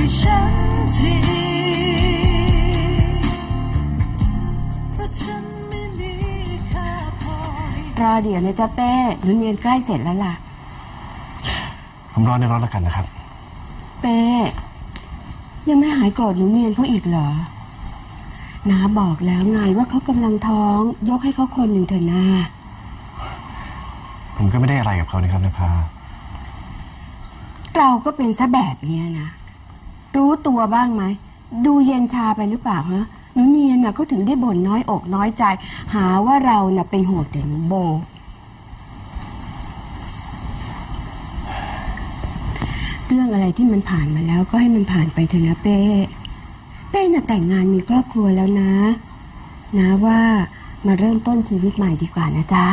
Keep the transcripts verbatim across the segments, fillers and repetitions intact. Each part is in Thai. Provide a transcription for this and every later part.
ฉันทีเพราะฉันไม่มีค่าพอรอเดี๋ยวนะจ๊ะเป้หนูเนียนใกล้เสร็จแล้วล่ะผมรอในรถแล้วกันนะครับเป้ยังไม่หายโกรธหนูเนียนเขาอีกเหรอน้าบอกแล้วไงว่าเขากำลังท้องยกให้เขาคนหนึ่งเถอะนาผมก็ไม่ได้อะไรกับเขานะครับนภาเราก็เป็นซะแบบนี้นะรู้ตัวบ้างไหมดูเย็นชาไปหรือเปล่าฮะหนูเนียนน่ะก็ถึงได้บ่นน้อยอกน้อยใจหาว่าเราน่ะเป็นห่วงแต่หนูโบเรื่องอะไรที่มันผ่านมาแล้วก็ให้มันผ่านไปเถอะนะเป้เป้น่ะแต่งงานมีครอบครัวแล้วนะนะว่ามาเริ่มต้นชีวิตใหม่ดีกว่านะจ๊ะ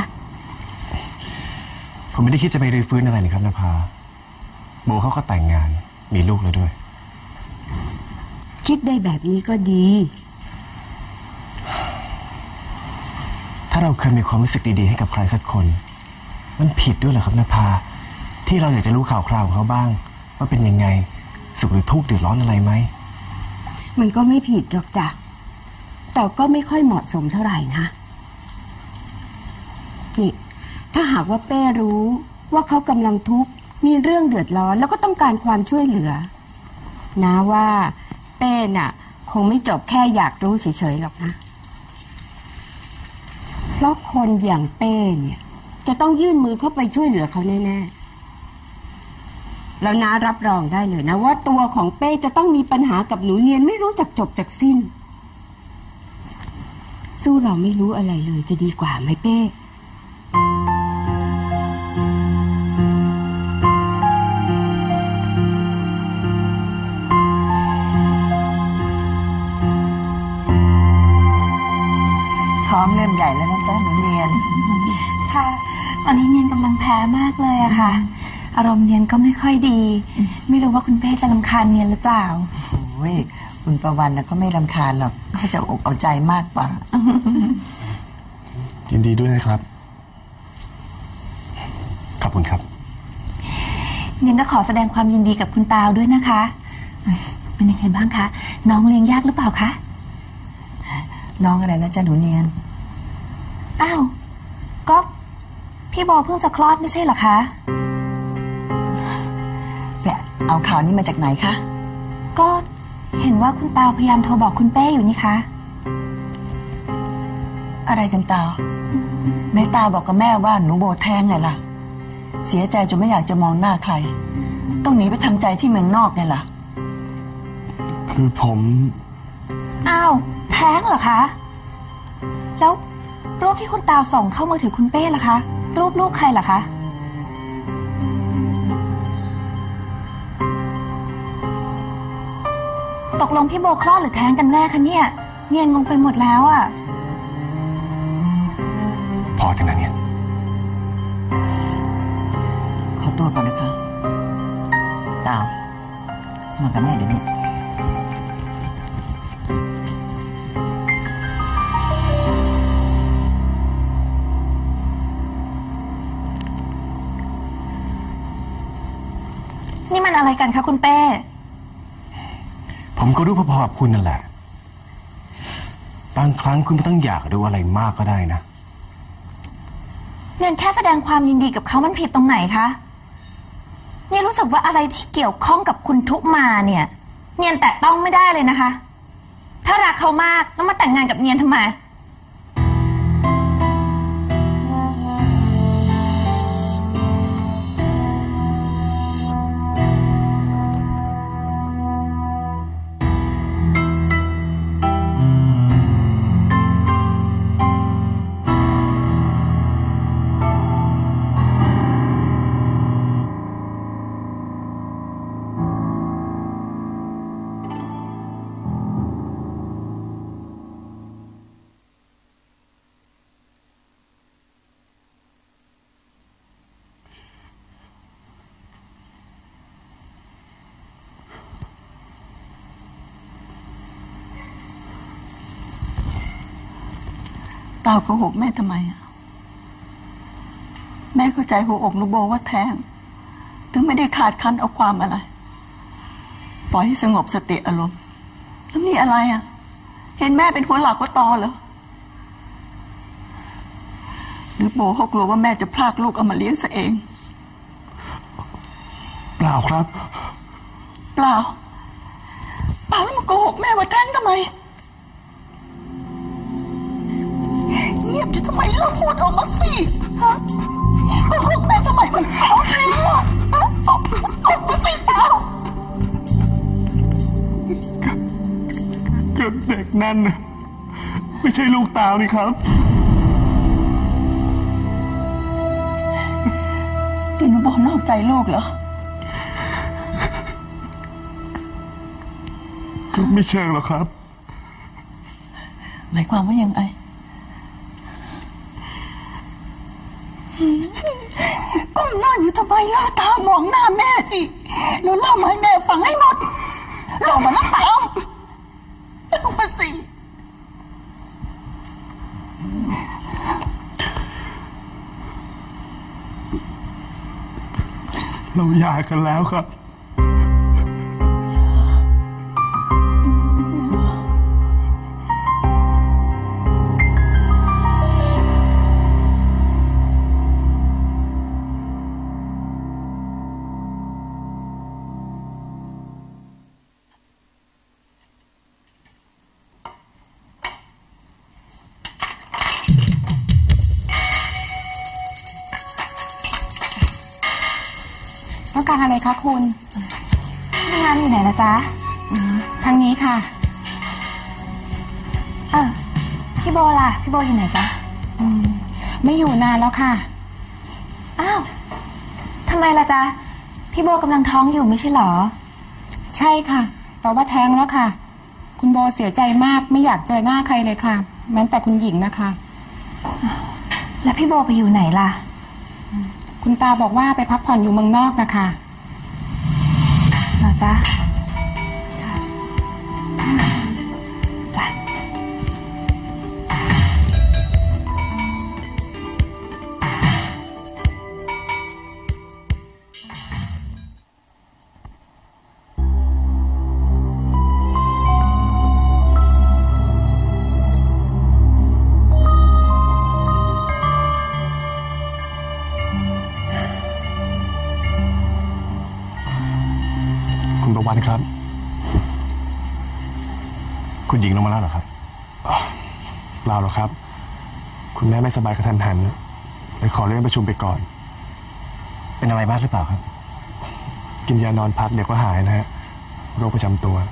ผมไม่ได้คิดจะไปรื้อฟื้นอะไรนะครับนภาโบเขาก็แต่งงานมีลูกแล้วด้วยคิดได้แบบนี้ก็ดีถ้าเราเคยมีความรู้สึกดีๆให้กับใครสักคนมันผิดด้วยเหรอครับนภาที่เราอยากจะรู้ข่าวคราวของเขาบ้างว่าเป็นยังไงสุขหรือทุกข์เดือดร้อนอะไรไหมมันก็ไม่ผิดหรอกจ้ะแต่ก็ไม่ค่อยเหมาะสมเท่าไหร่นะนี่ถ้าหากว่าเป้รู้ว่าเขากำลังทุกข์มีเรื่องเดือดร้อนแล้วก็ต้องการความช่วยเหลือนะว่าเป้น่ะคงไม่จบแค่อยากรู้เฉยๆหรอกนะเพราะคนอย่างเป้เนี่ยจะต้องยื่นมือเข้าไปช่วยเหลือเขาแน่ๆแล้วน้ารับรองได้เลยนะว่าตัวของเป้จะต้องมีปัญหากับหนูเนียนไม่รู้จักจบจากสิ้นสู้เราไม่รู้อะไรเลยจะดีกว่าไหมเป้ท้องเริ่มใหญ่แล้วนะจ๊ะหนูเนียนค่ะตอนนี้เนียนกำลังแพ้มากเลยอะค่ะอารมณ์เนียนก็ไม่ค่อยดีไม่รู้ว่าคุณเป้จะรำคาญเนียนหรือเปล่าโอ้ยคุณประวันนะเขาไม่รำคาญหรอกเขาจะอกเอาใจมากกว่ายินดีด้วยนะครับขอบคุณครับเนียนก็ขอแสดงความยินดีกับคุณตาวด้วยนะคะเป็นยังไงบ้างคะน้องเลี้ยงยากหรือเปล่าคะน้องอะไรแล้วจ้ะหนูเนียนอ้าวก็พี่โบเพิ่งจะคลอดไม่ใช่เหรอคะแหละเอาข่าวนี้มาจากไหนคะก็เห็นว่าคุณตาวพยายามโทรบอกคุณเป้อยู่นี่คะอะไรกันตาวในตาบอกกับแม่ว่าหนูโบแท้งไงล่ะเสียใจจนไม่อยากจะมองหน้าใครต้องหนีไปทำใจที่เมืองนอกไงล่ะคือผมอ้าวแท้งเหรอคะแล้วรูปที่คุณตาวส่งเข้ามือถือคุณเป้ล่ะคะรูปลูกใครล่ะคะตกลงพี่โบคลอดหรือแท้งกันแน่คะเนี่ยเนียนงงไปหมดแล้วอ่ะพอถึงนั้นเนี่ยขอตัวก่อนนะคะตาวมากับแม่เดี๋ยวนี้นี่มันอะไรกันคะคุณเป้ผมก็รู้พอๆกับคุณนั่นแหละบางครั้งคุณไม่ต้องอยากรู้อะไรมากก็ได้นะเนียนแค่แสดงความยินดีกับเขามันผิดตรงไหนคะเนียนรู้สึกว่าอะไรที่เกี่ยวข้องกับคุณทุมาเนี่ยเนียนแตะต้องไม่ได้เลยนะคะถ้ารักเขามากแล้วมาแต่งงานกับเนียนทำไมตาวโกหกแม่ทำไมแม่เข้าใจหัวอกหนูโบว่าแท้งถึงไม่ได้ขาดคั้นเอาความอะไรปล่อยให้สงบสติอารมณ์แล้วมีอะไรอ่ะเห็นแม่เป็นหัวหลักหัวตอเหรอหรือโบเขากลัวว่าแม่จะพลากลูกเอามาเลี้ยงซะเองเปล่าครับเปล่าเปล่าแล้วมาโกหกแม่ว่าแท้งทำไมเงียบจะทำไมเล่าพูดออกมาสิฮะโกหกแม่ทำไมมันเอาแท้งอ่ะออกมาสิเปล่าก็เด็กนั่นนะไม่ใช่ลูกตาวนี่ครับกินมาบอกนอกใจลูกเหรอก็ไม่เชิงหรอกครับหมายความว่ายังไงก้มหน้าอยู่ทำไมล่ะตามองหน้าแม่สิแล้วเล่ามาให้แม่ฟังให้หมดหลอกมาแล้วเปล่าลงมาสิเราหย่ากันแล้วครับต้องการอะไรคะคุณงานอยู่ไหนนะจ๊ะทางนี้ค่ะเออพี่โบล่ะพี่โบอยู่ไหนจ๊ะอืมไม่อยู่นานแล้วค่ะอ้าวทำไมล่ะจ๊ะพี่โบกำลังท้องอยู่ไม่ใช่หรอใช่ค่ะแต่ว่าแท้งแล้วค่ะคุณโบเสียใจมากไม่อยากเจอหน้าใครเลยค่ะแม้แต่คุณหญิงนะคะแล้วพี่โบไปอยู่ไหนล่ะคุณตาบอกว่าไปพักผ่อนอยู่เมืองนอกนะคะเหรอจ๊ะจ้ะคุณประวันครับคุณหญิงลงมาแล้วเหรอครับเปล่าหรอกครับคุณแม่ไม่สบายกระทันหันเลยขอเลื่อนประชุมไปก่อนเป็นอะไรมากหรือเปล่าครับกินยานอนพักเดี๋ยวก็หายนะฮะโรคประจำตัว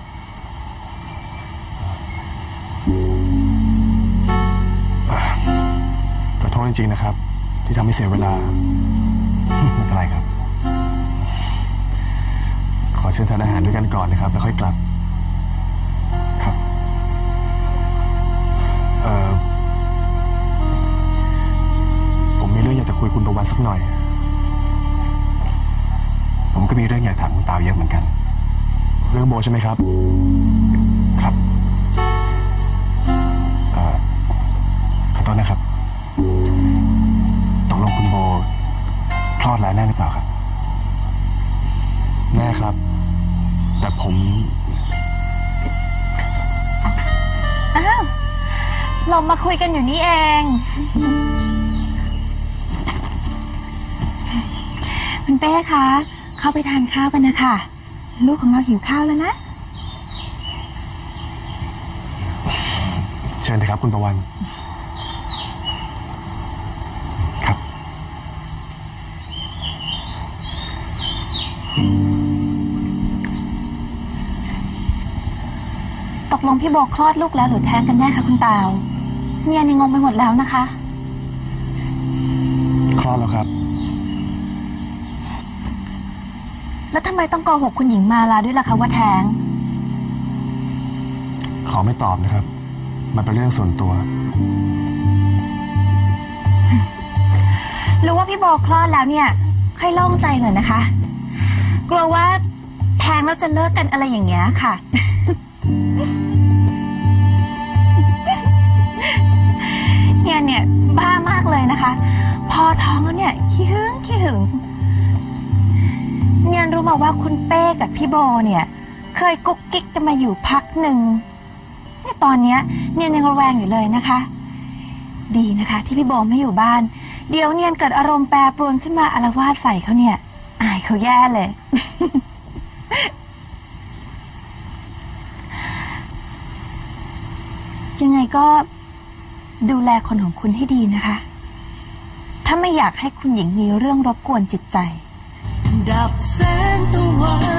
ขอโทษจริงๆนะครับที่ทำให้เสียเวลาไม่เป็นไรครับขอเชิญทานอาหารด้วยกันก่อนนะครับแล้วค่อยกลับครับเอ่อผมมีเรื่องอยากจะคุยคุณประวันสักหน่อยผมก็มีเรื่องอยากถามคุณตาวเยอะเหมือนกันเรื่องโบใช่ไหมครับครับเอ่อขอโทษนะครับตกลงคุณโบคลอดแล้วแน่หรือเปล่าครับแน่ครับแต่ผมอ้าวเรามาคุยกันอยู่นี่เองคุณเป้คะเข้าไปทานข้าวกันนะคะลูกของเราหิวข้าวแล้วนะเชิญเลยครับคุณประวันครับตกลงพี่โบคลอดลูกแล้วหรือแท้งกันแน่คะคุณตาวเนี่ยนี่งงไปหมดแล้วนะคะคลอดแล้วครับแล้วทำไมต้องโกหกคุณหญิงมาลาด้วยล่ะคะว่าแท้งขอไม่ตอบนะครับมันเป็นเรื่องส่วนตัวรู้ว่าพี่โบคลอดแล้วเนี่ยค่อยโล่งใจหน่อยนะคะกลัวว่าแท้งแล้วจะเลิกกันอะไรอย่างเงี้ยค่ะเนี่ยเนี่ยบ้ามากเลยนะคะพอท้องแล้วเนี่ยขี้หึงขี้หึงเนี่ยรู้มาว่าคุณเป้กับพี่โบเนี่ยเคยกุ๊กกิ๊กกันมาอยู่พักหนึ่งนี่ตอนเนี้ยเนียนยังระแวงอยู่เลยนะคะ ดีนะคะ ที่พี่โบไม่อยู่บ้านเดี๋ยวเนียนเกิดอารมณ์แปรปรวนขึ้นมาอาละวาดใส่เขาเนี่ยอายเขาแย่เลย ยังไงก็ดูแลคนของคุณให้ดีนะคะถ้าไม่อยากให้คุณหญิงมีเรื่องรบกวนจิตใจดับแสงตะวัน